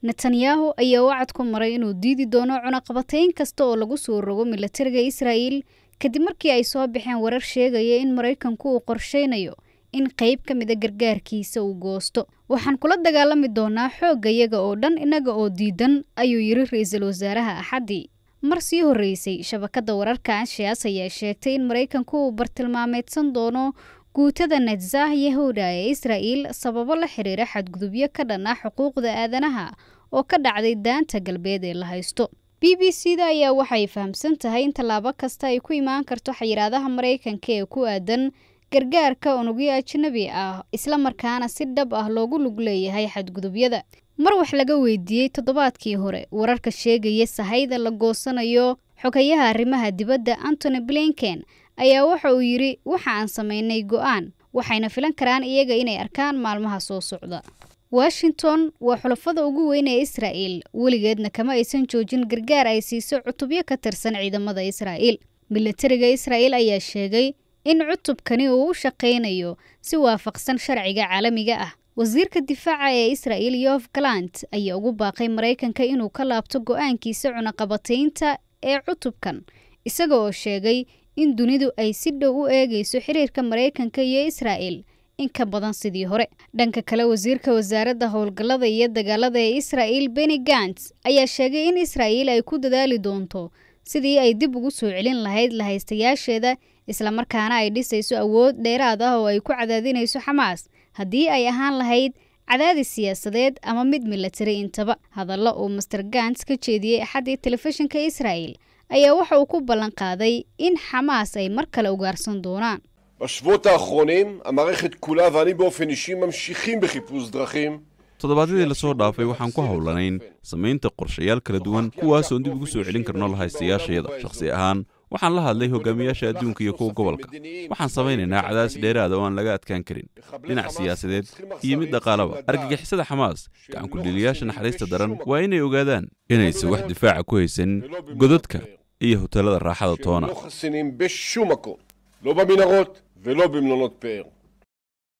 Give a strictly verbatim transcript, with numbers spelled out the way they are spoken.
Netanyahu ayaa wacad ku maray inuu diidi doono cunaqabatayn kasta oo lagu soo rogo militariga Israa'iil kadib markii ay soo baxeen warar sheegaya in Mareykanku uu qorsheynayo in qayb ka mid ah gargaarkiisa uu goosto. Waxaan kula dagaalami doonaa xooggayaga oo dhan inaga oo diidan, ayuu yiri ra'iisul wasaaraha Axadii. Mar sii horeysay, shabakadda wararka Anshias ayaa sheegtay in Mareykanku uu bartilmaameedsan doono guutada Netzah Yahuda ee Israa'iil sababo la xiriira xadgudubyo ka dhan ah xuquuqda aadanaha oo ka dhacday daanta galbeed ee la haysto. B B C-da ayaa waxay fahamsan tahay in tallaabo kasta ay ku imaan karto xayiraadaha Mareykanka ee ku aadan gargaarka unugyo ajnabi ah, isla markaana si dhab ah loogu lug leeyahay xadgudubyada. Mar wax laga weydiiyey toddobaadkii hore wararka sheegaya sahayda la goosanayo, xogayaha arrimaha dibadda Antony Blinken ayaa waxa uu yiri waxa aan sameynay go'aan, waxayna filan karaan iyaga inay arkaan maalmaha soo socda. Washington waa xulafada ugu weyn ee Israa'iil, weligeedna kama aysan joojin gargaar ay siiso cutubyo ka tirsan ciidamada Israa'iil. Militariga Israa'iil ayaa sheegay in cutubkani uu u shaqeynayo si waafaqsan sharciga caalamiga ah. Wasiirka difaaca ee Israa'iil Yoav Gallant ayaa ugu baaqay Mareykanka inuu ka laabto go'aankiisa cunaqabataynta ee cutubkan, isaga oo sheegay in dunidu ay si dhow u eegayso xiriirka Mareykanka iyo Israa'iil in ka badan sidii hore. Dhanka kale, wasiirka wasaaradda howlgallada iyo dagaalada ee Israa'iil Benny Gantz ayaa sheegay in Israa'iil ay ku dadaali doonto sidii ay dib ugu soo celin lahayd lahaystayaasheeda, isla markaana ay dhisayso awood dheeraad ah oo ay ku cadaadinayso Xamaas haddii ay ahaan lahayd cadaadis siyaasadeed ama mid militari intaba. Hadallo uu Mister Gantz ka jeediyey Axadii telefishinka Israa'iil ayaa waxa uu ku ballan qaaday in Xamaas ay mar kale ugaarsan doonaan. בשבועות האחרונים, המערכת כולה ואני באופן אישי ממשיכים בחיפוש דרכים. toddobaadadii la soo dhaafay waxaan ku howlanayn samaynta qorshayaal kala duwan kuwaas oo dib ugu soo celin karno lahaystayaashayada. Shakhsi ahaan waxaan la hadlay hogaamiyaasha adduunka iyo kuwa gobolka. Waxaan samaynaynaa cadaadis dheeraad oo aan laga adkaan karin, dhinac siyaasadeed iyo mid dhaqaalaba. Argagixisada Xamaas, gacan ku dhiiliyaasha naxariista daran waa inay ogaadaan inaysan wax difaaca ku haysan godadka iyo hoteelada raaxada toona. לא במנהרות ולא במלונות פאר.